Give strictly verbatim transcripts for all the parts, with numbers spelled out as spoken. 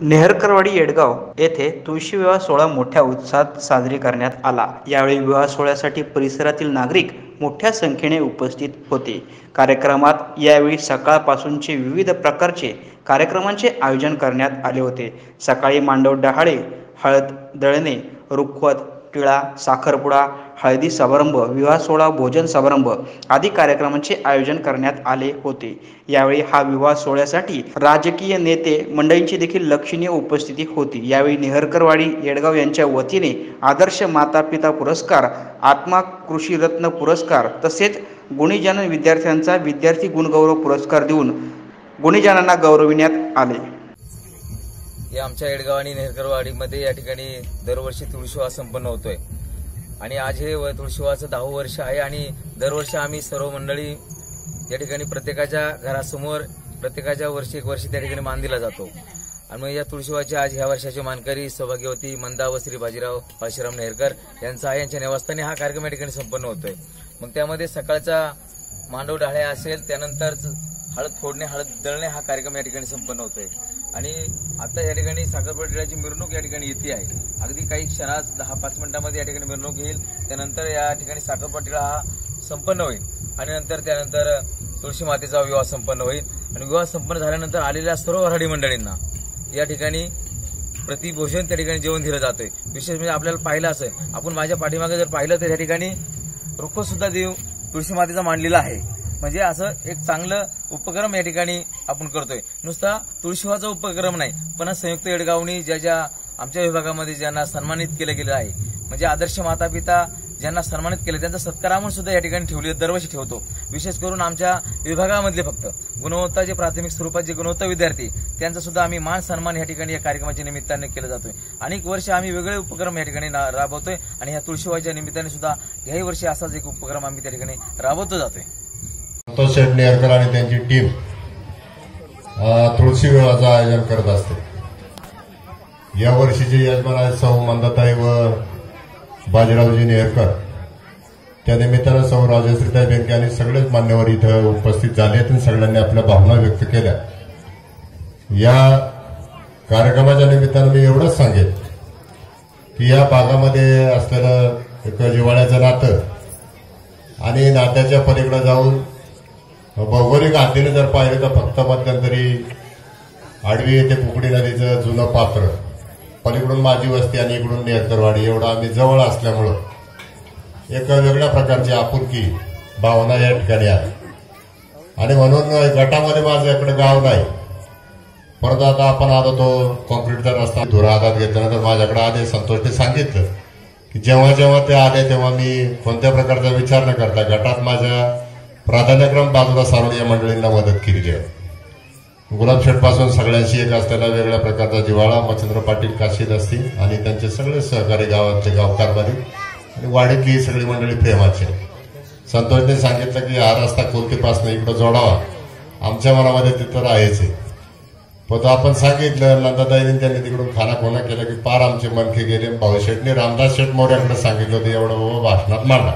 नेहरकरवाडी येडगाव येथे तुळशी विवाह सोहळा मोठ्या उत्साहात साजरी करण्यात आला। यावेळी विवाह सोहळ्यासाठी परिसरातील नागरिक मोठ्या संख्येने उपस्थित होते। कार्यक्रमात यावेळी सकाळपासूनचे विविध प्रकारचे कार्यक्रमांचे आयोजन करण्यात आले होते। सकाळी मांडव डहाळे, हळद दळणे, रुखवत, टिळा, साखरपुडा, हळदी समारंभ, विवाह सोहळा, भोजन समारंभ आदी कार्यक्रमांचे आयोजन करण्यात आले होते। यावेळी हा विवाह सोहळ्यासाठी राजकीय नेते मंडळींची देखील लक्षणीय उपस्थिती होती। यावेळी नेहरकरवाडी येडगाव यांच्या वतीने आदर्श माता पिता पुरस्कार, आत्मा कृषी रत्न पुरस्कार तसेच गुणीजन विद्यार्थ्यांचा विद्यार्थी गुणगौरव पुरस्कार देऊन गुणीजनांना गौरविण्यात आले। या आमच्या येडगाव आणि नेहरकरवाडीमध्ये या ठिकाणी दरवर्षी तुळशीविवाह संपन्न होतोय आणि आज हे तुळशीविवाहाचं दहावं वर्ष आहे आणि दरवर्षी आम्ही सर्व मंडळी या ठिकाणी प्रत्येकाच्या घरासमोर प्रत्येकाच्या वर्षी एक वर्षी त्या ठिकाणी मान दिला जातो। आणि मग या तुळशीविवाहाची आज ह्या वर्षाची मानकरी सौभाग्यवती मंदा व श्री बाजीराव बाळशीराम नेहरकर यांचा आहे। यांच्या निवासस्थानी हा कार्यक्रम या ठिकाणी संपन्न होतोय। मग त्यामध्ये सकाळचा मांडव डाळे असेल, त्यानंतर हळद फोडणे, हळद दळणे हा कार्यक्रम या ठिकाणी संपन्न होतोय आणि आता या ठिकाणी साखरपुडा टिळाची मिरवणूक या ठिकाणी येते आहे। अगदी काही क्षणात दहा पाच मिनिटांमध्ये या ठिकाणी मिरवणूक येईल। त्यानंतर या ठिकाणी साखरपुडा टिळा हा संपन्न होईल आणि नंतर त्यानंतर तुळशी मातेचा विवाह संपन्न होईल आणि विवाह संपन्न झाल्यानंतर आलेल्या सर्व वऱ्हाडी मंडळींना या ठिकाणी प्रतिभोजन त्या ठिकाणी जेवण दिलं जातंय। विशेष म्हणजे आपल्याला पाहिलं असेल, आपण माझ्या पाठीमागे जर पाहिलं तर या ठिकाणी रुखवत सुद्धा देव तुळशी मातेचा मांडलेला आहे। म्हणजे असं एक चांगलं उपक्रम या ठिकाणी आपण करतोय। नुसता तुळशीविवाहाचा उपक्रम नाही, पण हा संयुक्त येडगावनी ज्या ज्या आमच्या विभागामध्ये ज्यांना सन्मानित केलं गेलं आहे, म्हणजे आदर्श माता पिता ज्यांना सन्मानित केलं त्यांचा सत्कार म्हणून सुद्धा या ठिकाणी ठेवली दरवर्षी ठेवतो। विशेष करून आमच्या विभागामधले फक्त गुणवत्ता जे प्राथमिक स्वरूपात जे गुणवत्ता विद्यार्थी त्यांचा सुद्धा आम्ही मान सन्मान या ठिकाणी या कार्यक्रमाच्या निमित्ताने केला जातोय। अनेक वर्ष आम्ही वेगळे उपक्रम या ठिकाणी राबवतोय आणि ह्या तुळशीविवाहाच्या निमित्ताने सुद्धा याही वर्षी असाच एक उपक्रम आम्ही त्या ठिकाणी राबवतो जातोय। संतोष शेठ नेहरकर आणि त्यांची टीम तुळशी विवाहाचं आयोजन करत असते। या वर्षीचे यजमान आहेत सौ मंदाताई व बाजीरावजी नेहरकर। त्या निमित्तानं सौ राजश्रीताई बेनके आणि सगळेच मान्यवर इथं उपस्थित झाले आणि सगळ्यांनी आपल्या भावना व्यक्त केल्या। या कार्यक्रमाच्या निमित्तानं मी एवढंच सांगेन की या भागामध्ये असलेलं एक जिव्हाळ्याचं नातं आणि नात्याच्या पलीकडे जाऊन भौगोलिक हद्दीने जर पाहिलं तर फक्त मध्यंतरी आडवी येथे पुकडी नदीचं जुनं पात्र, पलीकडून माझी वस्ती आणि इकडून नेहरकरवाडी एवढं आम्ही जवळ असल्यामुळं एक वेगळ्या प्रकारची आपुलकी भावना या ठिकाणी आहे आणि म्हणून गटामध्ये माझं इकडे गाव नाही। परत आता आपण आता तो कॉन्क्रीटचा रस्ता धुरा हातात घेतल्यानंतर माझ्याकडे आले, संतोषने सांगितलं की जेव्हा जेव्हा ते आले तेव्हा मी कोणत्या प्रकारचा विचार न करता गटात माझ्या प्राधान्यक्रम बाजूला सारून या मंडळींना मदत केली आहे। गुलाबशेठपासून सगळ्यांशी एक असलेला वेगळ्या प्रकारचा जिव्हाळा मच्छिंद्र पाटील काशीद असतील आणि त्यांचे सगळे सहकारी गावातले गावकारभारी आणि वाडीतली ही सगळी मंडळी प्रेमाची आहे। संतोषने सांगितलं की हा रस्ता कोलतीपासून इकडे जोडावा, आमच्या मनामध्ये तिथं आहेच आहे। पण आपण सांगितलं नंदाताईने त्यांनी तिकडून खानाखोना केला की पार आमचे मनके गेले। भाऊशेठने रामदास शेठ मोऱ्याकडे सांगितलं होतं एवढं बाबा भाषणात मांडा।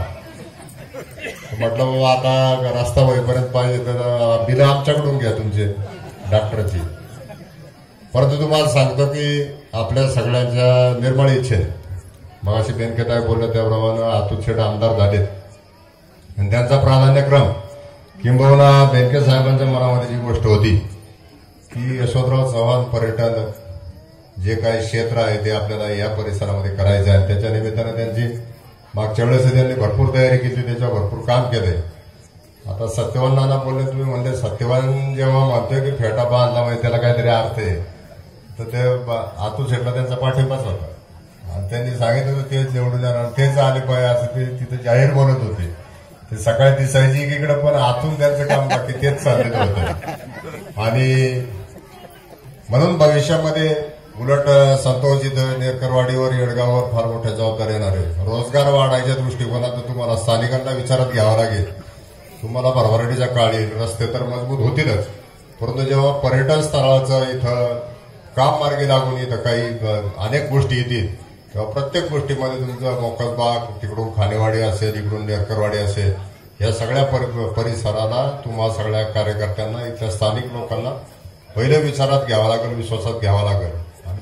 म्हटलं बाबा आता रस्ता होईपर्यंत पाहिजे तर बिलं आमच्याकडून घ्या तुमचे डॉक्टरची। परंतु तुम्हाला सांगतो की आपल्या सगळ्यांच्या निर्मळ इच्छेने मग अशी बेनकेताई बोललं त्याप्रमाणे अतुल शेठ आमदार झालेत आणि त्यांचा प्राधान्यक्रम किंबहुना बेनके साहेबांच्या मनामध्ये जी गोष्ट होती की यशवंतराव चव्हाण पर्यटन जे काही क्षेत्र आहे ते आपल्याला या परिसरामध्ये करायचं आहे। त्याच्या निमित्तानं त्यांची मागच्या वेळेस त्यांनी भरपूर तयारी केली, त्याच्यावर भरपूर काम केलंय। आता सत्यवान नाना बोलले, तुम्ही म्हणले सत्यवान जेव्हा म्हणतोय की फेटा बांधला म्हणजे त्याला काहीतरी अर्थ आहे, तर ते अतुल शेठला त्यांचा पाठिंबाच होता आणि त्यांनी सांगितलं होतं तेच निवडून येणार, तेच आले पाहिजे असं ते तिथे जाहीर बोलत होते। ते सकाळी दिसायची एकीकडे पण आतून त्यांचं काम बाकी तेच चाललेलं होतं आणि म्हणून भविष्यामध्ये उलट संतोष इथं नेहरकरवाडीवर येडगाववर फार मोठ्या जबाबदारी येणार आहे। रोजगार वाढायच्या दृष्टिकोनातून तुम्हाला स्थानिकांना विचारात घ्यावं लागेल। तुम्हाला भरभराटीच्या काळी रस्ते तर मजबूत होतीलच, परंतु जेव्हा पर्यटन स्थळाचं इथं काम मार्गी लागून इथं काही अनेक गोष्टी येतील तेव्हा प्रत्येक गोष्टीमध्ये तुमचं मोकळबाग तिकडून खानेवाडी असेल, इकडून नेहरकरवाडी असेल, या सगळ्या परिसराला तुम्हा सगळ्या कार्यकर्त्यांना इथल्या स्थानिक लोकांना पहिले विचारात घ्यावा लागेल, विश्वासात घ्यावा लागेल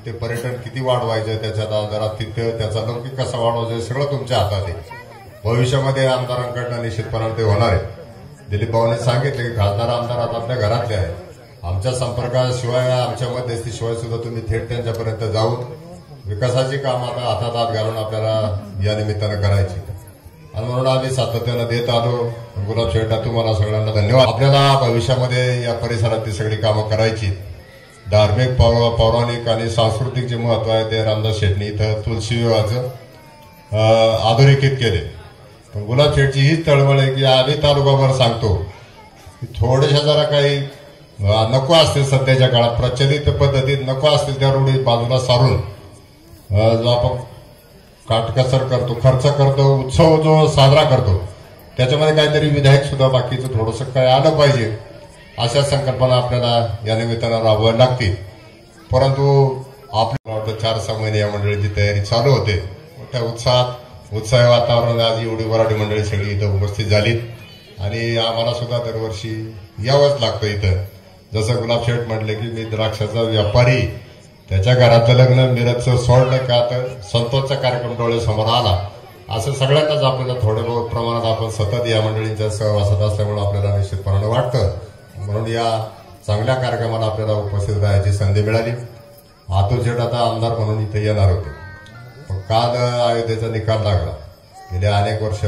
ते पर्यटन किती वाढवायचं, त्याच्या आधारात तिथे त्याचा लौकिक कसा वाढवायचा, सगळं तुमच्या हातात आहे. भविष्यामध्ये आमदारांकडनं निश्चितपणे ते होणार आहे. दिलीप भाऊने सांगितले की खासदार आमदार आता आपल्या घरातले आहे. आमच्या संपर्काशिवाय, आमच्या मध्यस्थीशिवाय सुद्धा तुम्ही थेट त्यांच्यापर्यंत जाऊन विकासाची काम आता हातात हात घालून आपल्याला या निमित्तानं करायची, आणि म्हणून आम्ही सातत्यानं देत आलो. गुलाब शेठ, तुम्हाला सगळ्यांना धन्यवाद. आपल्याला भविष्यामध्ये या परिसरातली सगळी कामं करायची. धार्मिक, पौराणिक आणि सांस्कृतिक जे महत्व आहे ते रामदास शेठनी इथं तुळशी विवाहाचं अधोरेखित केले. पण गुलाब शेठची हीच तळमळ आहे की आम्ही तालुकाभर सांगतो की थोड्याशा जरा काही नको असतील सध्याच्या काळात प्रचलित पद्धतीत नको असतील त्या रूढी बाजूला सारून जो आपण काटकसर करतो, खर्च करतो, उत्सव जो साजरा करतो, त्याच्यामध्ये काहीतरी विधायक सुद्धा बाकीचं थोडंसं काय आलं पाहिजे, अशा संकल्पना आपल्याला या निमित्तानं राबवायला लागतील. परंतु आपल्याला वाटतं चार सहा महिने या मंडळीची तयारी चालू होते. मोठ्या उत्साहात उत्साही वातावरण आज एवढी वराडी मंडळी सगळी इथं उपस्थित झाली, आणि आम्हाला सुद्धा दरवर्षी यावंच लागतं इथं. जसं गुलाब शेठ म्हटले की मी द्राक्षाचा व्यापारी, त्याच्या घरातलं लग्न मिरजचं सोडलं का तर संतोषचा कार्यक्रम डोळ्यासमोर आला, असं सगळ्यांनाच आपल्याला थोडे बहुत प्रमाणात आपण सतत या मंडळींच्या सहवासात असल्यामुळे आपल्याला निश्चितपणाने वाटतं. म्हणून या चांगल्या कार्यक्रमाला आपल्याला उपस्थित राहायची संधी मिळाली. अतुल शेठ आता आमदार म्हणून इथे येणार होते, पण काल अयोध्येचा निकाल लागला. गेले अनेक वर्ष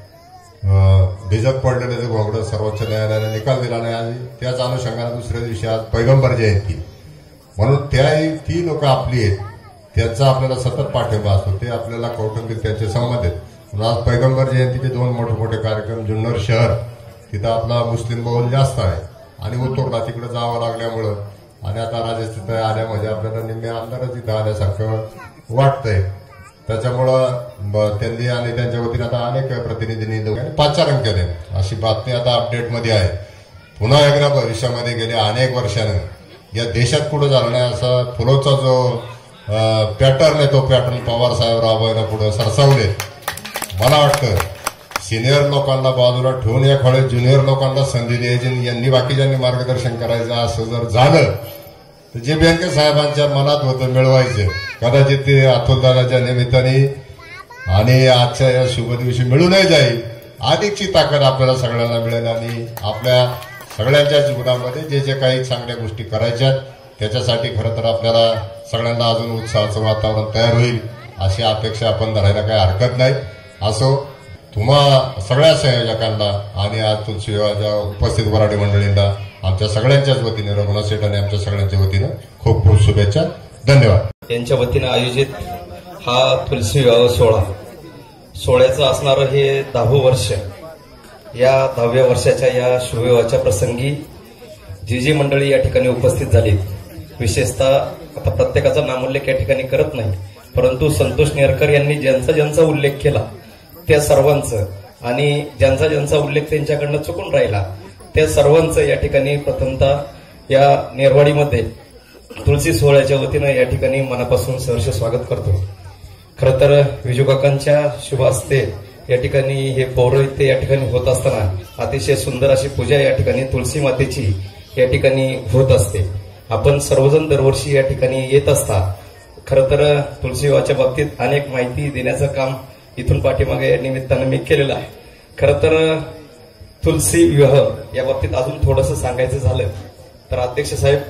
भिजत पडलेले जे घोंगडं सर्वोच्च न्यायालयाने निकाल दिला नाही, आणि त्याच अनुषंगाने दुसऱ्या दिवशी आज पैगंबर जयंती, म्हणून त्या ती लोक आपली आहेत, त्यांचा आपल्याला सतत पाठिंबा असतो, ते आपल्याला कौटुंबिक त्यांचे संबंध आहेत. म्हणून आज पैगंबर जयंतीचे दोन मोठे मोठे कार्यक्रम, जुन्नर शहर तिथं आपला मुस्लिम बहुल जास्त आहे, आणि उत्तरला तिकडे जावं लागल्यामुळं, आणि आता राजस्थान आल्या म्हणजे आपल्याला निम्मे आमदारच इथं आल्यासारखं वाटतंय. त्याच्यामुळं त्यांनी आणि त्यांच्या वतीने आता अनेक प्रतिनिधींनी पाचारण केले, अशी बातमी आता अपडेटमध्ये आहे. पुन्हा एकदा भविष्यामध्ये गेल्या अनेक वर्षानं या देशात पुढे झाला नाही असा फुलोचा जो पॅटर्न आहे तो पॅटर्न पवार साहेब राबवायला पुढे सरसावले. मला वाटतं सिनियर लोकांना बाजूला ठेवून या खोळे ज्युनियर लोकांना संधी द्यायची, यांनी बाकीच्यांनी मार्गदर्शन करायचं, असं जर झालं तर जे बँके साहेबांच्या मनात होतं मिळवायचं, कदाचित ते अतुलदादाच्या निमित्ताने आणि आजच्या या शुभ दिवशी मिळूनही जाईल. अधिकची ताकद आपल्याला सगळ्यांना मिळेल, आणि आपल्या सगळ्यांच्या जीवनामध्ये जे जे काही चांगल्या गोष्टी करायच्या त्याच्यासाठी खरं तर आपल्याला सगळ्यांना अजून उत्साहाचं वातावरण तयार होईल, अशी अपेक्षा आपण धरायला काही हरकत नाही. असो, तुम्हा सगळ्या संयोजकांना आणि आज तुळशी विवाहाच्या उपस्थित वराडी मंडळींना आमच्या सगळ्यांच्याच वतीने, रघुनाथ शेठ आणि आमच्या सगळ्यांच्या वतीनं खूप खूप शुभेच्छा. धन्यवाद. यांच्या वतीनं आयोजित हा तुळशी विवाह सोहळा सोहळ्याचं असणारं हे दहावं वर्ष. या दहाव्या वर्षाच्या या शुभविवाहाच्या प्रसंगी जी जी मंडळी या ठिकाणी उपस्थित झाली, विशेषतः आता प्रत्येकाचा नामोल्लेख या ठिकाणी करत नाही, परंतु संतोष नेरकर यांनी ज्यांचा ज्यांचा उल्लेख केला त्या सर्वांचं, आणि ज्यांचा ज्यांचा उल्लेख त्यांच्याकडनं चुकून राहिला त्या सर्वांचं या ठिकाणी प्रथमतः या नेरवाडीमध्ये तुळशी सोहळ्याच्या वतीनं या ठिकाणी मनापासून सहर्ष स्वागत करतो. खरं तर विजूकाकांच्या शुभ हस्ते या ठिकाणी हे पौरोहित्य या ठिकाणी होत असताना अतिशय सुंदर अशी पूजा या ठिकाणी तुळशी मातेची या ठिकाणी होत असते. आपण सर्वजण दरवर्षी या ठिकाणी येत असता. खरं तर तुळशी विवाहाच्या बाबतीत अनेक माहिती देण्याचं काम इथून पाठीमागे या निमित्तानं मी केलेलं आहे. खरं तर तुळशी विवाह या बाबतीत अजून थोडंसं सांगायचं झालं तर अध्यक्ष साहेब,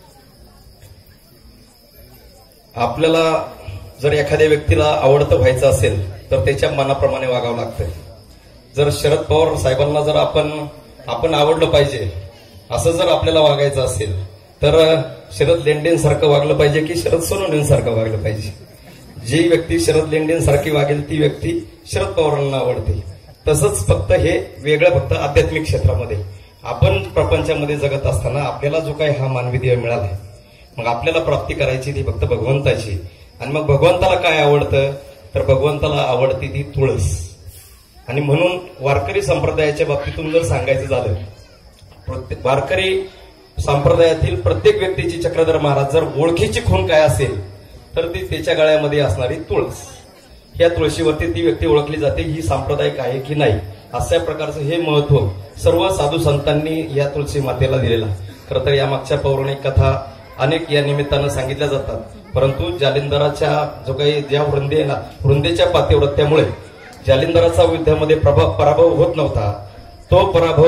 आपल्याला जर एखाद्या व्यक्तीला आवडतं व्हायचं असेल तर त्याच्या मनाप्रमाणे वागावं लागतं. जर शरद पवार साहेबांना जर आपण आपण आवडलं पाहिजे असं जर आपल्याला वागायचं असेल तर शरद लेंडेंसारखं वागलं पाहिजे की शरद सोनवणेंसारखं वागलं पाहिजे. जी व्यक्ती शरद लेंडेंसारखी वागेल ती व्यक्ती शरद पवारांना आवडते. तसंच फक्त हे वेगळं फक्त आध्यात्मिक क्षेत्रामध्ये आपण प्रपंचामध्ये जगत असताना आपल्याला जो काही हा मानवी देह मिळाला आहे, मग आपल्याला प्राप्ती करायची ती फक्त भगवंताची. आणि मग भगवंताला काय आवडतं तर भगवंताला आवडती ती तुळस. आणि म्हणून वारकरी संप्रदायाच्या बाबतीतून जर सांगायचं झालं, प्रत्येक वारकरी संप्रदायातील प्रत्येक व्यक्तीची चक्रधर महाराज जर ओळखीची खूण काय असेल तर ती त्याच्या गळ्यामध्ये असणारी तुळस. या तुळशीवरती ती व्यक्ती ओळखली जाते, ही सांप्रदायिक आहे की नाही, अशा प्रकारचं हे महत्व सर्व साधू संतांनी या तुळशी मातेला दिलेलं आहे. खरं तर या मागच्या पौराणिक कथा अनेक या निमित्तानं सांगितल्या जातात. परंतु जालिंदराच्या जो काही ज्या वृंदेला वृंदेच्या पातिव्रत्यामुळे जालिंदराचा युद्धामध्ये प्रभाव पराभव होत नव्हता, तो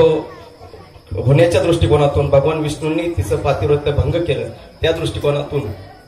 पराभव होण्याच्या दृष्टिकोनातून भगवान विष्णूंनी तिचं पातिव्रत्य भंग केलं. त्या दृष्टिकोनातून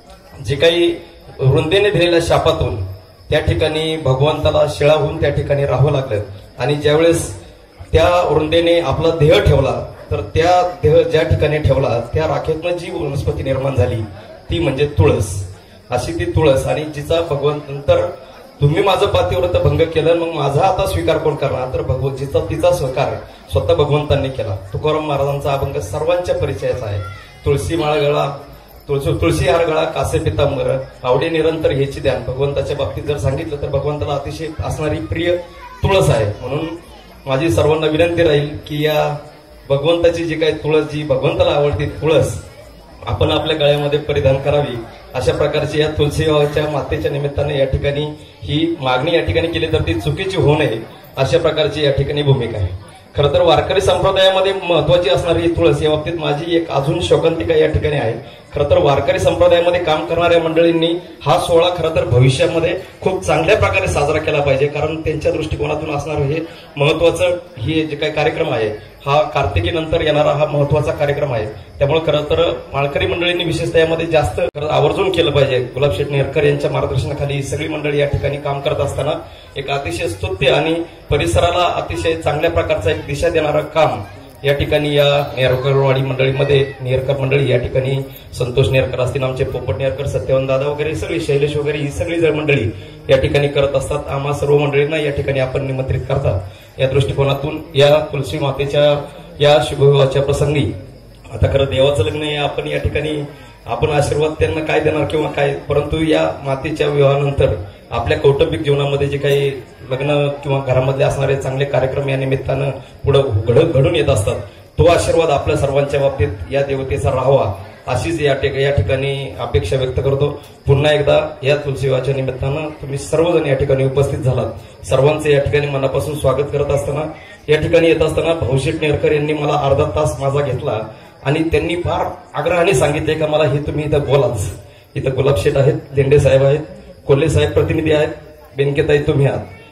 जे काही वृंदेने दिलेल्या शापातून त्या ठिकाणी भगवंताला शिळा होऊन त्या ठिकाणी राहावं लागलं. आणि ज्यावेळेस त्या वृंदेने आपला देह ठेवला, तर त्या देह ज्या ठिकाणी ठेवला त्या राखेतनं जी वनस्पती निर्माण झाली ती म्हणजे तुळस. अशी ती तुळस, आणि जिचा भगवंत नंतर तुम्ही माझं पातिव्रत्य भंग केलं, मग माझा आता स्वीकार कोण करणार, तर भगवत जिचा तिचा स्वीकार स्वतः भगवंतांनी केला. तुकाराम महाराजांचा अभंग सर्वांच्या परिचयाचा आहे. तुळशी माळ गळा तुळशी तुळशी हार गळा कासे पितांबर आवडे निरंतर हेची ध्यान. भगवंताच्या बाबतीत जर सांगितलं तर भगवंताला अतिशय असणारी प्रिय तुळस आहे. म्हणून माझी सर्वांना विनंती राहील की या भगवंताची जी काही तुळस, जी भगवंताला आवडती तुळस आपण आपल्या गळ्यामध्ये परिधान करावी. अशा प्रकारची या तुळशी विवाहाच्या मातेच्या निमित्ताने या ठिकाणी ही मागणी या ठिकाणी केली तर ती चुकीची होऊ नये, अशा प्रकारची या ठिकाणी भूमिका आहे. खरं तर वारकरी संप्रदायामध्ये महत्वाची असणारी ही तुळस, या बाबतीत माझी एक अजून शोकांतिका या ठिकाणी आहे. खरं तर वारकरी संप्रदायामध्ये काम करणाऱ्या मंडळींनी हा सोहळा खरं तर भविष्यामध्ये खूप चांगल्या प्रकारे साजरा केला पाहिजे, कारण त्यांच्या दृष्टिकोनातून असणारं हे महत्वाचं हे जे काही कार्यक्रम आहे हा कार्तिकीनंतर येणारा हा महत्वाचा कार्यक्रम आहे. त्यामुळे खरं तर माळकरी मंडळींनी विशेषतः यामध्ये जास्त आवर्जून केलं पाहिजे. गुलाबशेठ नेरकर यांच्या मार्गदर्शनाखाली सगळी मंडळी या ठिकाणी काम करत असताना एक अतिशय स्तुत्य आणि परिसराला अतिशय चांगल्या प्रकारचा एक दिशा देणारं काम या ठिकाणी या नेरकरवाडी मंडळीमध्ये नेरकर मंडळी या ठिकाणी संतोष नेरकर असतील, आमचे पोपट नेरकर, सत्यवान दादा वगैरे सगळी शैलेश वगैरे ही सगळी जर मंडळी या ठिकाणी करत असतात. आम्हा सर्व मंडळींना या ठिकाणी आपण निमंत्रित करता. या दृष्टिकोनातून या तुलसी मातेच्या या शुभविवाहाच्या प्रसंगी आता खरं देवाचं लग्न आहे, आपण या ठिकाणी आपण आशीर्वाद त्यांना काय देणार किंवा काय, परंतु या मातेच्या विवाहानंतर आपल्या कौटुंबिक जीवनामध्ये जे काही लग्न किंवा घरामधले असणारे चांगले कार्यक्रम या निमित्तानं पुढे घडून येत असतात, तो आशीर्वाद आपल्या सर्वांच्या बाबतीत या देवतेचा राहावा अशीच या ठिकाणी अपेक्षा व्यक्त करतो. पुन्हा एकदा या तुलसी विवाहाच्या निमित्तानं तुम्ही सर्वजण या ठिकाणी उपस्थित झालात. सर्वांचे या ठिकाणी मनापासून स्वागत करत असताना या ठिकाणी येत असताना भाऊशेठ नेरकर यांनी मला अर्धा तास माझा घेतला आणि त्यांनी फार आग्रहाने सांगितले का मला हे तुम्ही इथं बोलाच. इथं गुलाबशेठ आहेत, लेंडे साहेब आहेत, कोल्हे साहेब प्रतिनिधी आहेत, बेनकेताई तुम्ही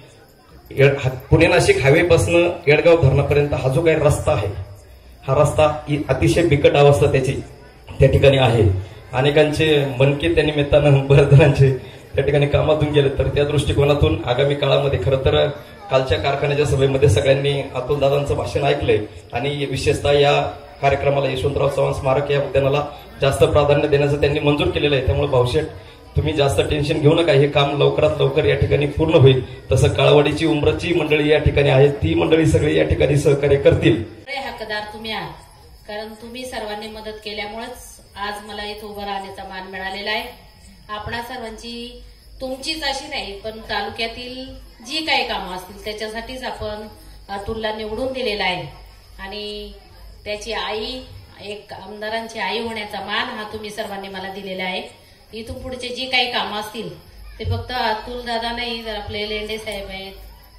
आहात. पुणे नाशिक हायवेपासून येडगाव धरणापर्यंत हा जो काही रस्ता आहे हा रस्ता अतिशय बिकट अवस्था त्याची त्या ठिकाणी आहे. अनेकांचे मनके त्या निमित्तानं बऱ्याच जणांचे त्या ठिकाणी कामातून गेले. तर त्या दृष्टिकोनातून आगामी काळामध्ये खरं तर कालच्या कारखान्याच्या सभेमध्ये सगळ्यांनी अतुल दादांचं भाषण ऐकलंय आणि विशेषतः या कार्यक्रमाला यशवंतराव चव्हाण स्मारक या उद्यानाला जास्त प्राधान्य देण्याचं त्यांनी मंजूर केलेलं आहे. त्यामुळे भाऊशेठ तुम्ही जास्त टेन्शन घेऊ नका, हे काम लवकरात लवकर या ठिकाणी पूर्ण होईल. तसं काळवाडीची उमरची मंडळी या ठिकाणी आहे, ती मंडळी सगळी या ठिकाणी सहकार्य करतील. हकदार तुम्ही आहात, कारण तुम्ही सर्वांनी मदत केल्यामुळेच आज मला इथं उभं राहण्याचा मान मिळालेला आहे. आपणा सर्वांची तुमचीच अशी नाही पण तालुक्यातील जी काही कामं असतील त्याच्यासाठीच आपण अतुलला निवडून दिलेला आहे आणि त्याची आई, एक आमदारांची आई होण्याचा मान हा तुम्ही सर्वांनी मला दिलेला आहे. इथून पुढचे जी काही कामं असतील ते फक्त अतुल दादा नाही, तर आपले लेंडे साहेब आहेत,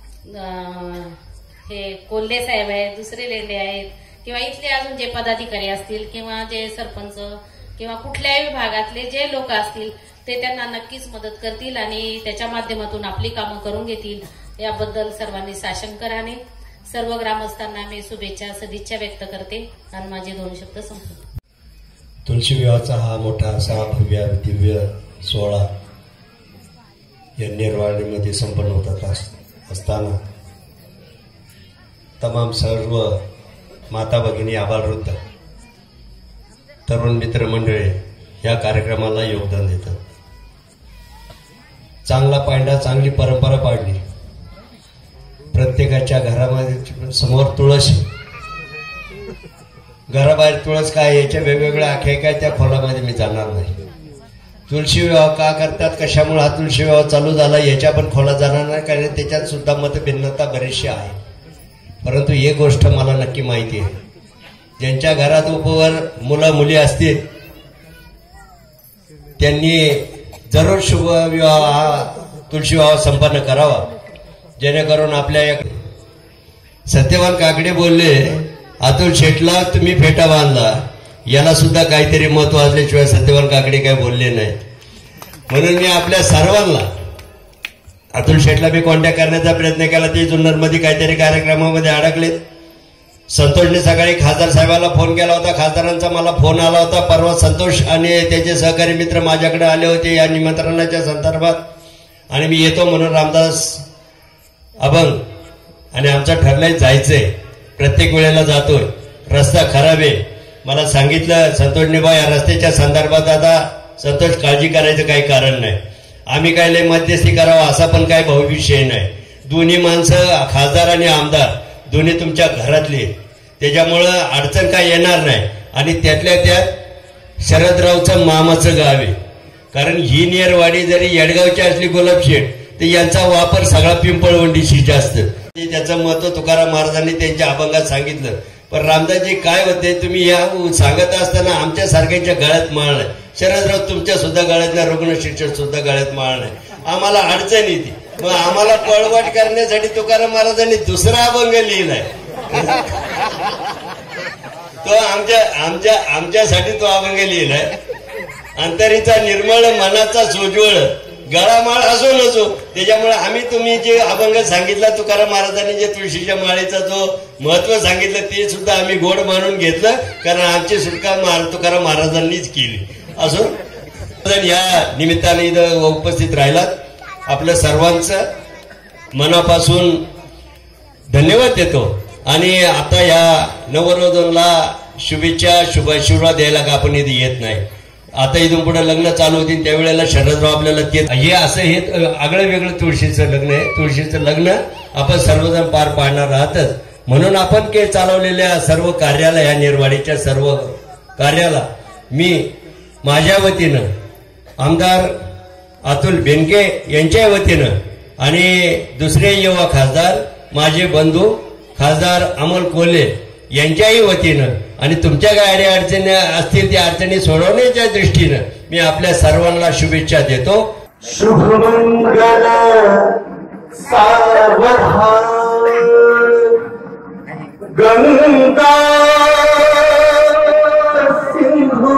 हे कोल्हे साहेब आहेत, दुसरे लेंडे आहेत किंवा इथले अजून जे पदाधिकारी असतील किंवा जे सरपंच किंवा कुठल्याही विभागातले जे लोक असतील ते त्यांना नक्कीच मदत करतील आणि त्याच्या माध्यमातून आपली कामं करून घेतील. याबद्दल सर्वांनी साशंकराने सर्व ग्रामस्थांना मी शुभेच्छा सदिच्छा व्यक्त करते आणि माझे दोन शब्द संपवतो. तुलसी विवाहाचा हा मोठा असा भव्य दिव्य सोहळा या नेरवाडीमध्ये संपन्न होत असताना तमाम सर्व माता भगिनी, आबालवृद्ध, तरुण मित्र मंडळी या कार्यक्रमाला योगदान देतात. चांगला पायंडा, चांगली परंपरा पाडली. प्रत्येकाच्या घरामध्ये समोर तुळस, घराबाहेर तुळस काय याच्या वेगवेगळ्या आख्यायिका त्या खोलामध्ये मी जाणार नाही. तुळशी विवाह का करतात, कशामुळे हा तुळशी विवाह चालू झाला याच्या पण खोला जाणार नाही, कारण त्याच्यात सुद्धा मतभिन्नता बरीचशी आहे. परंतु एक गोष्ट मला नक्की माहिती आहे, ज्यांच्या घरात उपवर मुलं मुली असतील त्यांनी जरूर शुभ विवाह हा तुळशी विवाह संपन्न करावा, जेणेकरून आपल्या. सत्यवान काकडे बोलले अतुल शेठला तुम्ही फेटा बांधला, याला सुद्धा काहीतरी महत्व असल्याशिवाय सत्यवान काकडे काय बोलले नाहीत. म्हणून मी आपल्या सर्वांना, अतुल शेठला मी कॉन्टॅक्ट करण्याचा प्रयत्न केला, ते जुन्नरमध्ये काहीतरी कार्यक्रमामध्ये अडकलेत. संतोषने सकाळी खासदार साहेबाला फोन केला होता, खासदारांचा मला फोन आला होता. परवा संतोष आणि त्याचे सहकारी मित्र माझ्याकडे आले होते या निमंत्रणाच्या संदर्भात, आणि मी येतो म्हणून रामदास अभंग आणि आमचं ठरलंय जायचंय, प्रत्येक वेळेला जातोय, रस्ता खराब आहे. मला सांगितलं संतोषने बा या रस्त्याच्या संदर्भात आता संतोष काळजी करायचं काही कारण नाही, आम्ही काय लय मध्यस्थी करावं असा पण काही भविष्य नाही. दोन्ही माणसं खासदार आणि आमदार दोन्ही तुमच्या घरातले, त्याच्यामुळं अडचण काय येणार नाही. आणि त्यातल्या त्यात शरदरावचं मामाचं गाव आहे, कारण ही नेरवाडी जरी येडगावची असली गुलाबशेठ तर यांचा वापर सगळा पिंपळवंडीशी जास्त. त्याचं महत्व तुकाराम महाराजांनी त्यांच्या अभंगात सांगितलं. पण रामदासजी काय होते, तुम्ही या सांगत असताना आमच्या सारख्यांच्या गळ्यात माळ नाही, शरदराव तुमच्या सुद्धा गळ्यात नाही, रुग्ण शिक्षक सुद्धा गळ्यात माळ नाही, आम्हाला अडचण येते. मग आम्हाला पळवाट करण्यासाठी तुकाराम महाराजांनी दुसरा अभंग लिहिलाय, तो आमच्या आमच्या आमच्यासाठी तो अभंग लिहिलाय. अंतरीचा निर्मळ मनाचा सोज्वळ गळामाळ असो नसो, त्याच्यामुळे आम्ही तुम्ही जे अभंग सांगितला तुकाराम महाराजांनी जे तुळशीच्या माळेचा जो महत्व सांगितलं ते सुद्धा आम्ही गोड मानून घेतलं, कारण आमची सुटका तुकाराम महाराजांनीच केली. असो या निमित्ताने इथं उपस्थित राहिलात, आपल्या सर्वांचं मनापासून धन्यवाद देतो. आणि आता या नवरोधनला शुभेच्छा शुभाशीर्वाद द्यायला का आपण इथे येत नाही. आता इथून पुढे लग्न चालू होतील त्यावेळेला शरदराव आपल्याला ते हे असं हे आगळं वेगळं तुळशीचं लग्न आहे. तुळशीचं लग्न आपण सर्वजण पार पाडणार आहातच, म्हणून आपण के चालवलेल्या सर्व कार्याला, या निर्वाडीच्या सर्व कार्याला मी माझ्या वतीनं, आमदार अतुल बेनके यांच्या वतीनं आणि दुसरे युवा खासदार माझे बंधू खासदार अमोल कोल्हे यांच्याही वतीनं आणि तुमच्या काय अडी अडचणी असतील त्या अडचणी सोडवण्याच्या दृष्टीनं मी आपल्या सर्वांना शुभेच्छा देतो. शुभमंगल सावधान गंगा सिंधू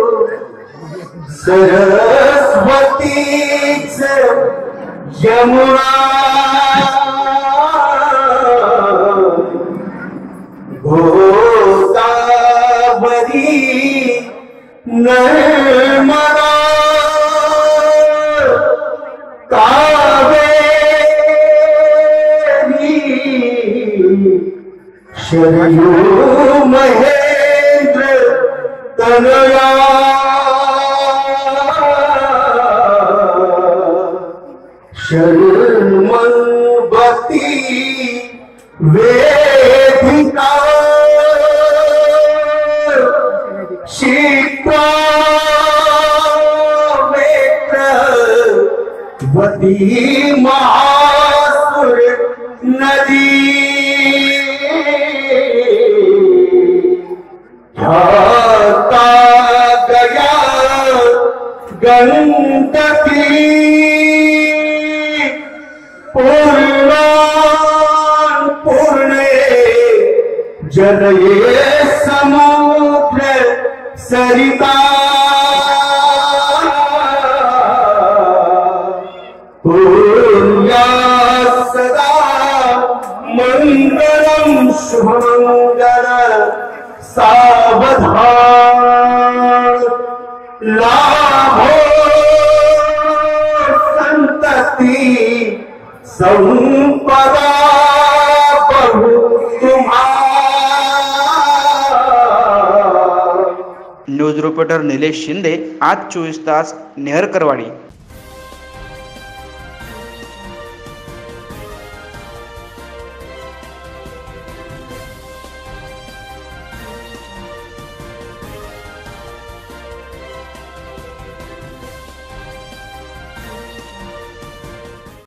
सरस्वतीच यमुना गोदावरी नर्मदा कावेरी शरयू महेंद्र तनया शर्मन्वती वेदिका वती महासुर नदी ढाका गया गंगती पूर्णान पूर्णे जलये समुद्र सरिता सदा मंगलम शुभमंगल सावधान लाभो संतति संपदा बहु तुम्हारा. न्यूज रिपोर्टर निलेश शिंदे, आज चोवीस तास, नेहरकरवाडी.